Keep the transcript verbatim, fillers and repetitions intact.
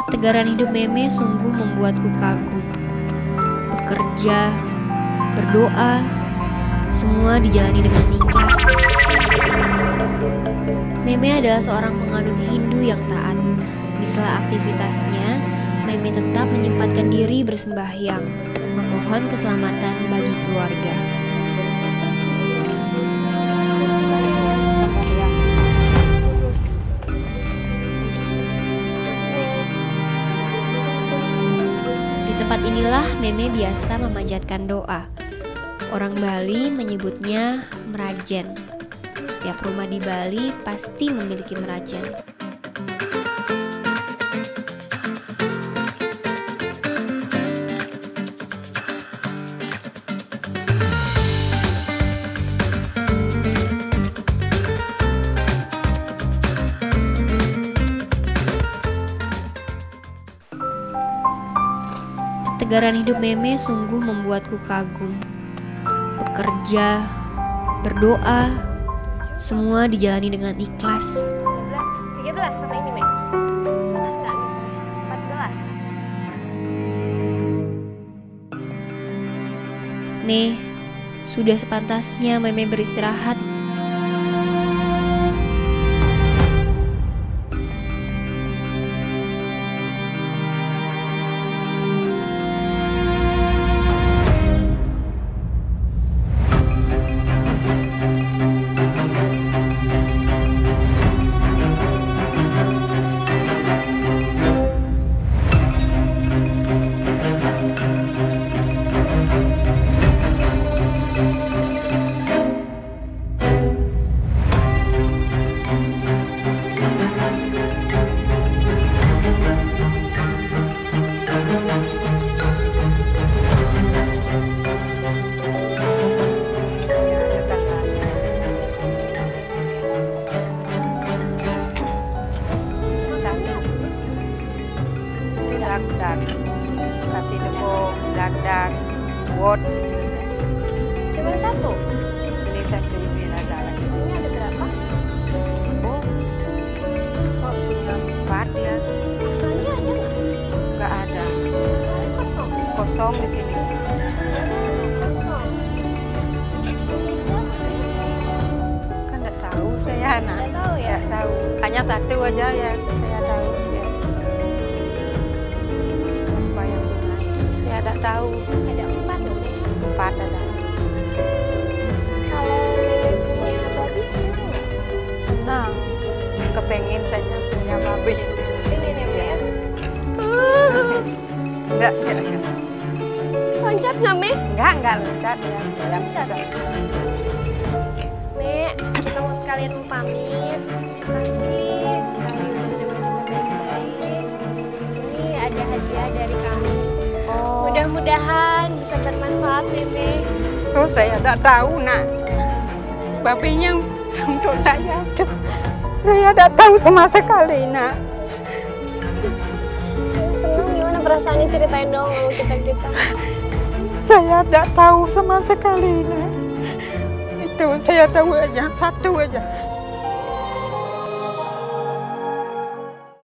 Ketegaran hidup Meme sungguh membuatku kagum. Bekerja, berdoa, semua dijalani dengan ikhlas. Meme adalah seorang penganut Hindu yang taat. Di sela aktivitasnya, Meme tetap menyempatkan diri bersembahyang, memohon keselamatan bagi keluarga. Di tempat inilah Meme biasa memanjatkan doa. Orang Bali menyebutnya merajen. Tiap rumah di Bali pasti memiliki merajen. Ketegaran hidup Meme sungguh membuatku kagum. Bekerja, berdoa, semua dijalani dengan ikhlas. tiga belas sama ini, Meme. Benar nggak gitu? empat belas. Nih, sudah sepantasnya Meme beristirahat. Dak-dak, kasih tepung, dak-dak, wot. Cuma satu. Ini satu ini ada lagi. Ini ada berapa? Oh, kok punya empat ya? Asalnya ada nggak? Nggak ada, Asalnya kosong. kosong di sini. Kosong. Kan nggak tahu saya anak. Nggak tahu ya? Nggak tahu. Hanya satu aja ya saya tahu. Ya. Siapa yang punya? Saya nggak tahu. Ada empat loh, Meme. Empat ada. Kalau Meme punya babi, senang nggak? Senang. Kepengen saya punya babi. Pengen ya, Meme? Enggak, enggak, enggak. Loncat nggak, Me? Enggak, enggak loncat ya. Dalam Loncat. susah. Me, kita mau sekalian mau pamit. Makasih sekali udah menemani kita baik-baik. Ini ada hadiah dari kami. Oh. Mudah-mudahan bisa bermanfaat, Meme. Oh, saya tidak tahu, nak. Babinya untuk saya. Aduh, saya tidak tahu sama sekali, nak. Seneng gimana perasaannya, ceritain dong sama kita-kita. Saya tidak tahu sama sekali, nak. Itu saya tahu aja, satu aja.